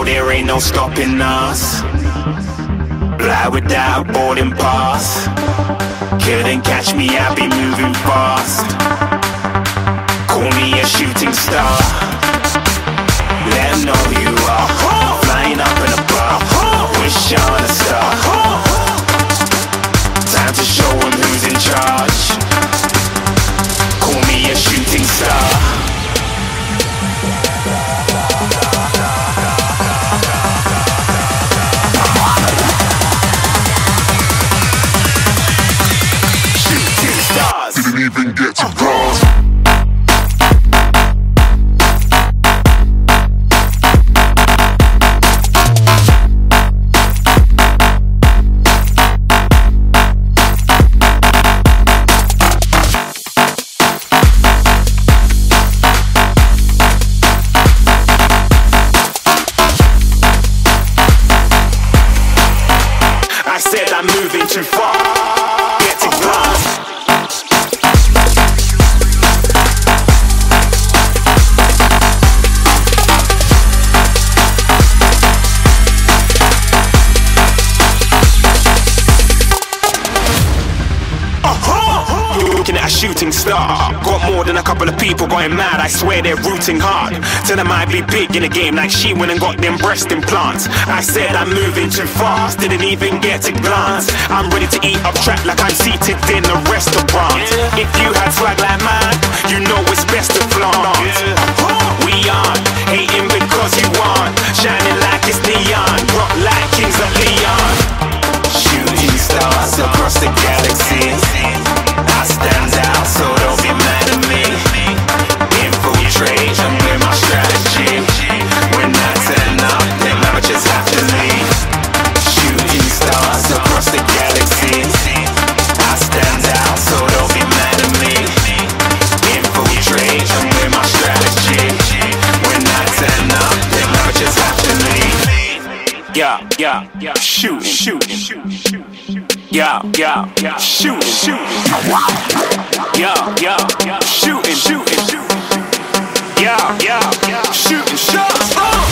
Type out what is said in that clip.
there ain't no stopping us. Fly without a boarding pass. Couldn't catch me, I'll be moving fast. Call me a shooting star. Let them know who you are. Flying up in a bar. Wish on a star. Time to show them who's in charge. Call me a shooting star. Shooting stars. Didn't even get to cross. I'm moving too far. Get to glass. Looking at a shooting star. Got more than a couple of people going mad. I swear they're rooting hard. Tell them I'd be big in the game like she went and got them breast implants. I said I'm moving too fast, didn't even get to glance. I'm ready to eat up track like I'm seated in a restaurant. If you had swag like mine, you know it's best to flaunt. We aren't hating because you aren't shining like it's neon, rock like kings of Leon. Shooting stars across the galaxy. I stand out, so don't be mad at me. Infiltrate, I'm with my strategy. When I turn up, then amateurs have to leave. Shooting stars across the galaxy. I stand out, so don't be mad at me. Infiltrate, I'm with my strategy. When I turn up, then amateurs have to leave. Yeah, shooting. Yeah, shooting. Yeah, shooting. Yeah, shooting shots.